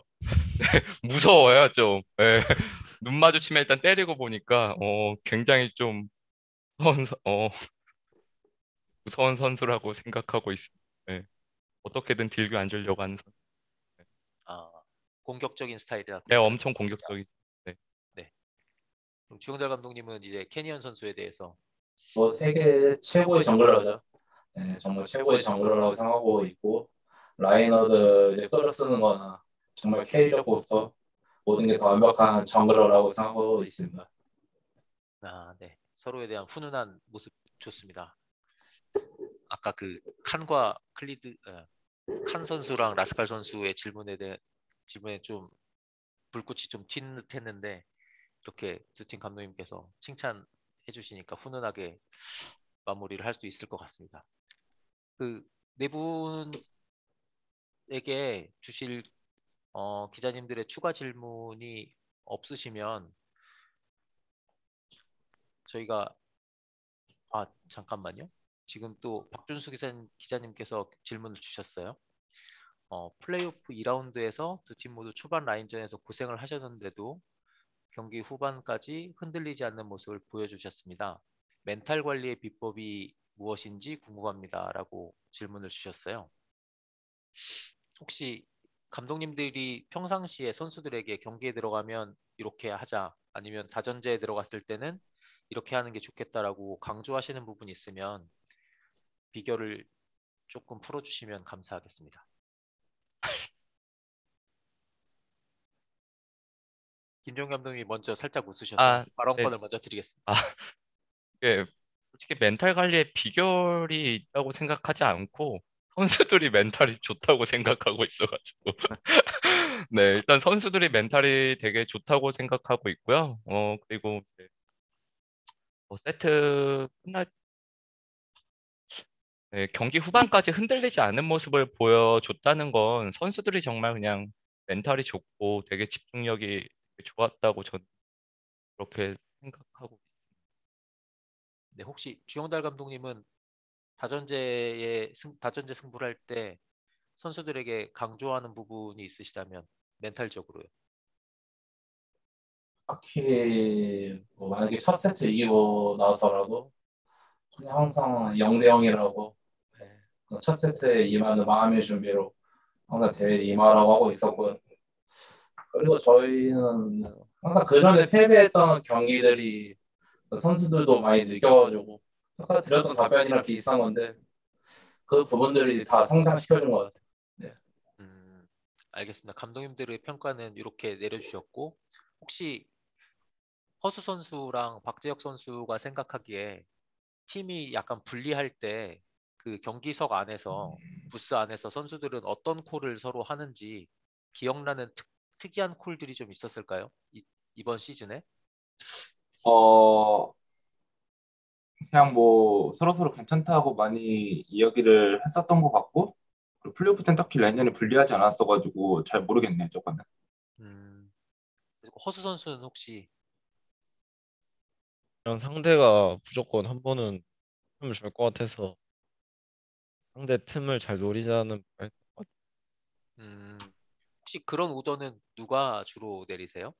무서워요, 좀. 예. 눈 마주치면 일단 때리고 보니까 어, 굉장히 좀 무서운, 선- 어, 무서운 선수라고 생각하고 있습니다. 예. 어떻게든 딜교 안 주려고 하는 선수. 아, 공격적인 스타일이라 네, 글자를 엄청 공격적인. 네. 네. 그럼 주영달 감독님은 이제 캐니언 선수에 대해서 뭐 세계 최고의 정글러죠. 네, 정말 최고의 정글러라고 생각하고 있고 라이너들 이제 끌어쓰는 거나 정말 캐리력부터 모든 게 더 완벽한 정글러라고 생각하고 있습니다. 아, 네. 서로에 대한 훈훈한 모습 좋습니다. 아까 그 칸과 클리드 어, 칸 선수랑 라스칼 선수의 질문에 대해 질문에 좀 불꽃이 좀 튄 듯했는데 이렇게 두 팀 감독님께서 칭찬해 주시니까 훈훈하게 마무리를 할 수 있을 것 같습니다. 그 네 분에게 주실 어, 기자님들의 추가 질문이 없으시면 저희가 아 잠깐만요. 지금 또 박준수 기자, 기자님께서 질문을 주셨어요. 어, 플레이오프 이 라운드에서 두 팀 모두 초반 라인전에서 고생을 하셨는데도 경기 후반까지 흔들리지 않는 모습을 보여주셨습니다. 멘탈 관리의 비법이 무엇인지 궁금합니다라고 질문을 주셨어요. 혹시 감독님들이 평상시에 선수들에게 경기에 들어가면 이렇게 하자 아니면 다전제에 들어갔을 때는 이렇게 하는 게 좋겠다라고 강조하시는 부분이 있으면 비결을 조금 풀어주시면 감사하겠습니다. 김종 감독님이 먼저 살짝 웃으셔서 아, 네. 발언권을 먼저 드리겠습니다. 아, 이게 솔직히 멘탈 관리에 비결이 있다고 생각하지 않고 선수들이 멘탈이 좋다고 생각하고 있어가지고 네, 일단 선수들이 멘탈이 되게 좋다고 생각하고 있고요. 어, 그리고 이제 뭐 세트 끝날 네, 경기 후반까지 흔들리지 않는 모습을 보여줬다는 건 선수들이 정말 그냥 멘탈이 좋고 되게 집중력이 되게 좋았다고 저는 그렇게 생각하고. 네, 혹시 주영달 감독님은 다전제의 승, 다전제 승부를 할 때 선수들에게 강조하는 부분이 있으시다면 멘탈적으로요. 딱히 뭐 만약에 첫 세트 이기고 나서라도 그냥 항상 영 대 영이라고 첫 세트에 임하는 마음의 준비로 항상 대회에 임하라고 하고 있었고요. 그리고 저희는 항상 그 전에 패배했던 경기들이 선수들도 많이 느껴가지고 아까 드렸던 답변이랑 비슷한 건데 그 부분들이 다 성장시켜준 것 같아요. 네. 음, 알겠습니다. 감독님들의 평가는 이렇게 내려주셨고 혹시 허수 선수랑 박재혁 선수가 생각하기에 팀이 약간 분리할 때 그 경기석 안에서 부스 안에서 선수들은 어떤 콜을 서로 하는지 기억나는 특, 특이한 콜들이 좀 있었을까요? 이, 이번 시즌에? 어, 그냥 뭐 서로서로 괜찮다고 많이 이야기를 했었던 것 같고, 그리고 플레이오프 때는 딱히 라인전이 불리하지 않았어가지고 잘 모르겠네요, 저거는. 음, 그리고 허수 선수는 혹시 그냥 상대가 무조건 한 번은 틈을 줄 것 같아서 상대 틈을 잘 노리자는 말 했던 것 같아요. 음, 혹시 그런 오더는 누가 주로 내리세요?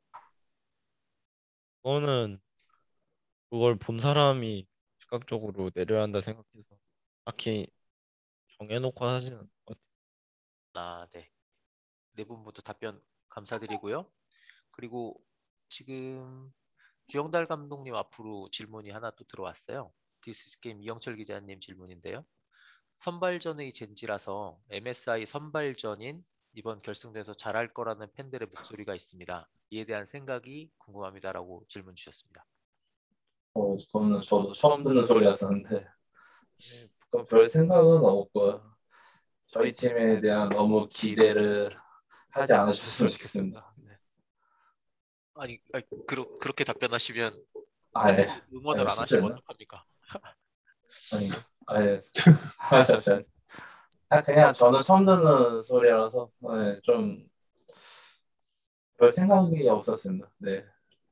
그거는 그걸 본 사람이 즉각적으로 내려야 한다 생각해서 딱히 정해놓고 하지는 않을 것 같아요. 아, 네. 네 분 모두 답변 감사드리고요. 그리고 지금 주영달 감독님 앞으로 질문이 하나 또 들어왔어요. 디스스 게임 이영철 기자님 질문인데요. 선발전의 젠지라서 엠에스아이 선발전인 이번 결승전에서 잘할 거라는 팬들의 목소리가 있습니다. 이에 대한 생각이 궁금합니다라고 질문 주셨습니다. 어, 그거는 저도 처음 듣는 소리였었는데 그건 별 생각은 없고요. 저희 팀에 대한 너무 기대를 하지 않으셨으면 좋겠습니다. 네. 아니, 아니 그러, 그렇게 답변하시면 아, 예. 응원을 아니, 안 하시면 실수였나? 어떡합니까? 아닌가? 아, 예. 아, 잠시만. 아, 그냥 저는 처음 듣는 소리라서 네, 좀 별 생각이 없었습니다. 네.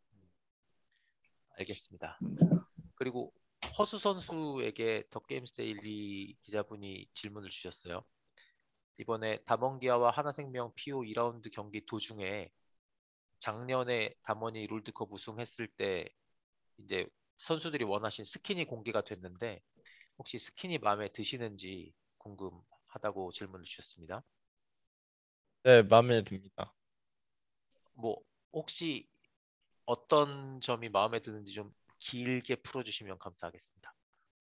알겠습니다. 그리고 허수 선수에게 더 게임스 데일리 기자분이 질문을 주셨어요. 이번에 담원기아와 하나생명 피오 이 라운드 경기 도중에 작년에 담원이 롤드컵 우승했을 때 이제 선수들이 원하신 스킨이 공개가 됐는데 혹시 스킨이 마음에 드시는지 궁금하다고 질문을 주셨습니다. 네, 마음에 듭니다. 뭐 혹시 어떤 점이 마음에 드는지 좀 길게 풀어주시면 감사하겠습니다.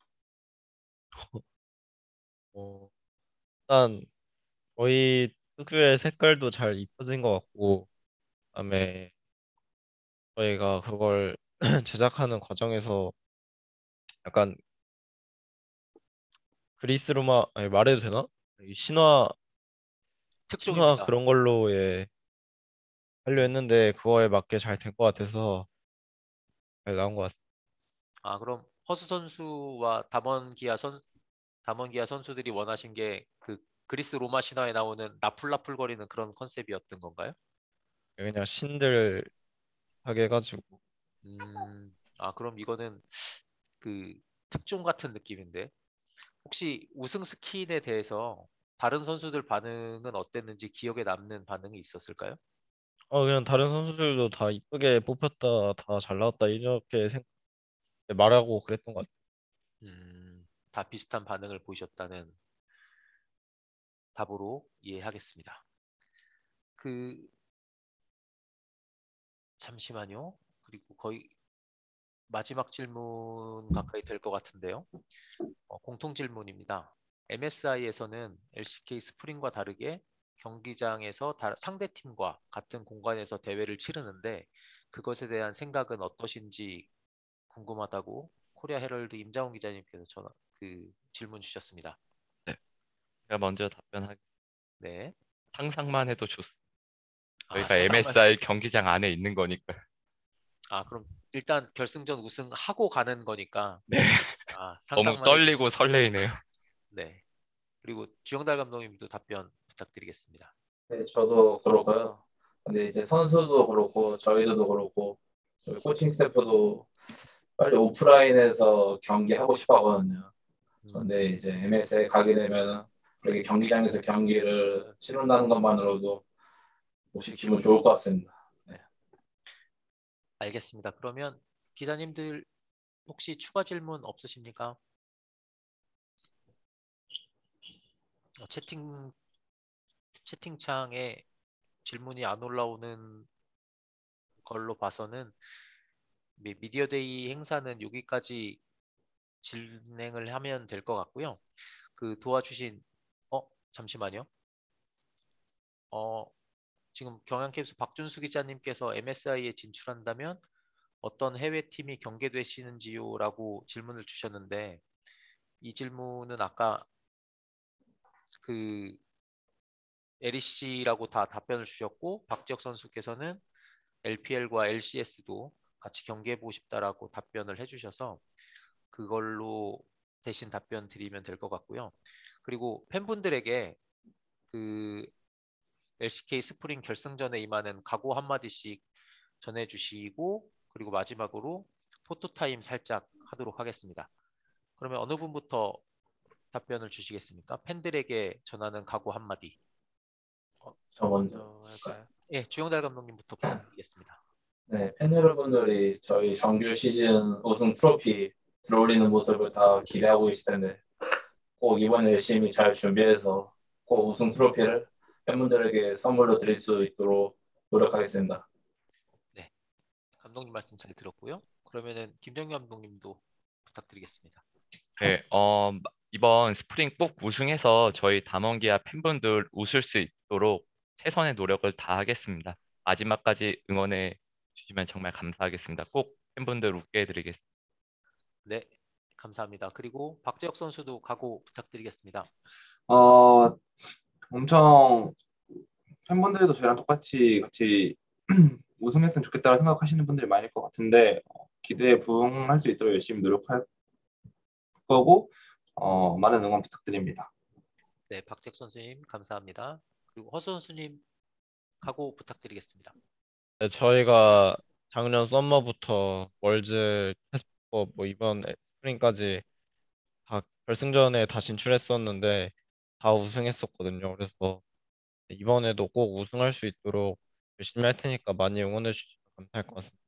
어, 일단 저희 특유의 색깔도 잘 입혀진 것 같고, 그다음에 저희가 그걸 제작하는 과정에서 약간 그리스 로마 아니 말해도 되나? 이 신화 신화 특종입니다. 그런 걸로 예 하려 했는데 그거에 맞게 잘 된 것 같아서 잘 나온 것 같습니다. 아, 그럼 허수 선수와 담원기아 선 담원기아 선수들이 원하신 게 그 그리스 로마 신화에 나오는 나풀나풀거리는 그런 컨셉이었던 건가요? 그냥 신들 하게 해가지고 음, 아, 그럼 이거는 그 특종 같은 느낌인데 혹시 우승 스킨에 대해서 다른 선수들 반응은 어땠는지 기억에 남는 반응이 있었을까요? 어 그냥 다른 선수들도 다 이쁘게 뽑혔다 다 잘 나왔다 이렇게 생 말하고 그랬던 것 같아요. 음, 다 비슷한 반응을 보이셨다는 답으로 이해하겠습니다. 그 잠시만요. 그리고 거의 마지막 질문 가까이 될 것 같은데요. 어, 공통 질문입니다. 엠에스아이에서는 엘씨케이 스프링과 다르게 경기장에서 다- 상대팀과 같은 공간에서 대회를 치르는데 그것에 대한 생각은 어떠신지 궁금하다고 코리아 헤럴드 임장훈 기자님께서 전화 그 질문 주셨습니다. 네, 제가 먼저 답변하기. 네. 상상만 해도 좋습니다. 아, 저희가 상상만 해도 엠에스아이 경기장 안에 있는 거니까. 아, 그럼 일단 결승전 우승하고 가는 거니까 네, 아, 너무 상상만 해도 떨리고 설레이네요. 네. 그리고 주영달 감독님도 답변 부탁드리겠습니다. 네, 저도 그렇고요. 근데 이제 선수도 그렇고 저희들도 그렇고 저희 코칭 스태프도 빨리 오프라인에서 경기하고 싶어 하거든요. 음, 근데 이제 엠에스에 가게 되면 그렇게 경기장에서 경기를 치른다는 것만으로도 혹시 기분 좋을 것 같습니다. 네. 알겠습니다. 그러면 기자님들 혹시 추가 질문 없으십니까? 어, 채팅 채팅창에 질문이 안 올라오는 걸로 봐서는 미- 미디어데이 행사는 여기까지 진행을 하면 될 것 같고요. 그 도와주신 어 잠시만요. 어 지금 경향캐스터 박준수 기자님께서 엠에스아이에 진출한다면 어떤 해외 팀이 경계되시는지요라고 질문을 주셨는데 이 질문은 아까 그 에리씨라고 다 답변을 주셨고 박지혁 선수께서는 엘피엘과 엘씨에스도 같이 경기해보고 싶다라고 답변을 해주셔서 그걸로 대신 답변 드리면 될 것 같고요. 그리고 팬분들에게 그 엘씨케이 스프링 결승전에 임하는 각오 한마디씩 전해주시고 그리고 마지막으로 포토타임 살짝 하도록 하겠습니다. 그러면 어느 분부터 답변을 주시겠습니까? 팬들에게 전하는 각오 한마디. 어, 저 먼저. 먼저 할까요? 예, 주영달 감독님부터 부탁드리겠습니다. 네, 팬 여러분들이 저희 정규 시즌 우승 트로피 들어올리는 모습을 다 기대하고 계실 텐데 꼭 이번에 열심히 잘 준비해서 꼭 우승 트로피를 팬분들에게 선물로 드릴 수 있도록 노력하겠습니다. 네, 감독님 말씀 잘 들었고요. 그러면은 김정규 감독님도 부탁드리겠습니다. 네, 어, 이번 스프링 꼭 우승해서 저희 담원기아 팬분들 웃을 수 있도록 최선의 노력을 다하겠습니다. 마지막까지 응원해 주시면 정말 감사하겠습니다. 꼭 팬분들 웃게 해드리겠습니다. 네, 감사합니다. 그리고 박재혁 선수도 각오 부탁드리겠습니다. 어, 엄청 팬분들도 저희랑 똑같이 같이 우승했으면 좋겠다고 생각하시는 분들이 많을 것 같은데 어, 기대에 부응할 수 있도록 열심히 노력할 거고 어, 많은 응원 부탁드립니다. 네, 박재혁 선수님 감사합니다. 그리고 허수 선수님 각오 부탁드리겠습니다. 네, 저희가 작년 썸머부터 월즈, 캐스퍼, 뭐 이번 스프링까지 다 결승전에 다 진출했었는데 다 우승했었거든요. 그래서 이번에도 꼭 우승할 수 있도록 열심히 할 테니까 많이 응원해 주시면 감사할 것 같습니다.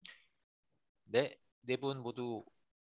네, 네 분 모두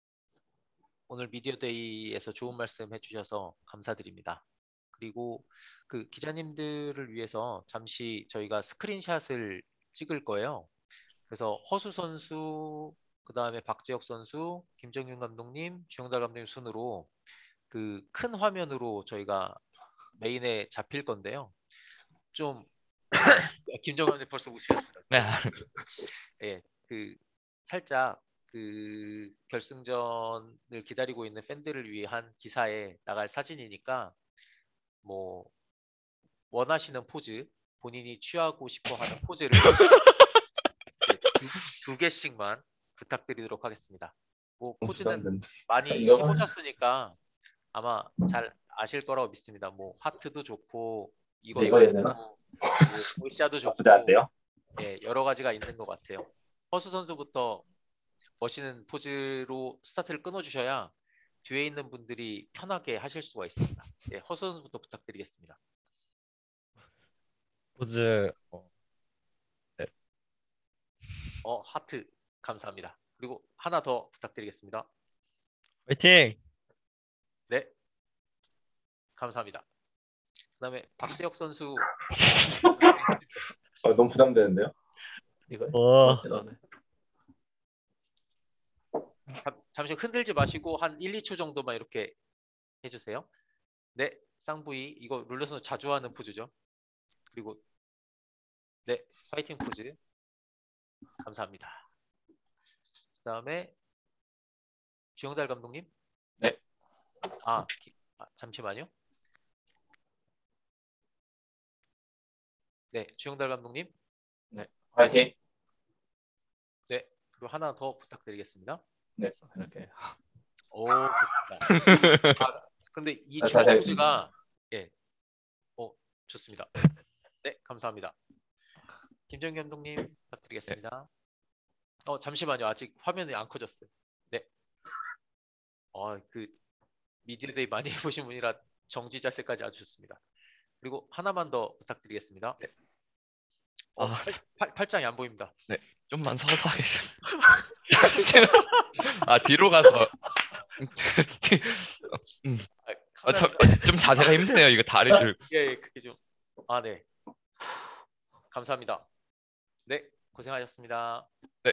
오늘 미디어데이에서 좋은 말씀 해주셔서 감사드립니다. 그리고 그 기자님들을 위해서 잠시 저희가 스크린샷을 찍을 거예요. 그래서 허수 선수, 그 다음에 박재혁 선수, 김정윤 감독님, 주영달 감독님 순으로 그 큰 화면으로 저희가 메인에 잡힐 건데요. 좀 김정은 감독님 벌써 웃으셨어요. 네, 예, 그 살짝 그 결승전을 기다리고 있는 팬들을 위한 기사에 나갈 사진이니까 뭐 원하시는 포즈, 본인이 취하고 싶어 하는 포즈를 네, 두, 두 개씩만 부탁드리도록 하겠습니다. 뭐 너무 포즈는 부담된다. 많이 이거만- 해보셨으니까 아마 잘 아실 거라고 믿습니다. 뭐 하트도 좋고 이거 이것도 해야 되나? 좋고 뭐 볼샤도 좋고 나쁘지 않대요. 예, 여러 가지가 있는 것 같아요. 허수 선수부터 멋있는 포즈로 스타트를 끊어주셔야 뒤에 있는 분들이 편하게 하실 수가 있습니다. 예, 허수 선수부터 부탁드리겠습니다. 포즈 어, 네. 어, 하트 감사합니다. 그리고 하나 더 부탁드리겠습니다. 화이팅! 네, 감사합니다. 그다음에 박재혁 선수 아, 너무 부담되는데요. 이거 와. 어찌나네. 잠- 잠시 흔들지 마시고 한 일, 이 초 정도만 이렇게 해주세요. 네, 쌍부이 이거 룰러선 자주 하는 포즈죠. 그리고 네, 파이팅 포즈 감사합니다. 그다음에 주영달 감독님. 네. 아, 기- 아, 잠시만요. 네, 주영달 감독님. 화이팅. 네, 그리고 하나 더 부탁드리겠습니다. 네, 이렇게. 오, 좋습니다. 아, 그런데 이 아, 주먹 다시 포즈가 예, 어 좋습니다. 네, 감사합니다. 김정희 감독님 부탁드리겠습니다. 어 잠시만요, 아직 화면이 안 커졌어요. 네, 어그 미디어데이 많이 해보신 분이라 정지 자세까지 아주 좋습니다. 그리고 하나만 더 부탁드리겠습니다. 어, 아, 팔, 팔, 팔짱이 안 보입니다. 네, 좀만 서서 하겠습니다. 아, 뒤로 가서. 음, 아, 아, 저, 카메라 좀 자세가 힘드네요. 이거 다리를. 예, 예, 그게 좀 아, 네. 감사합니다. 네, 고생하셨습니다.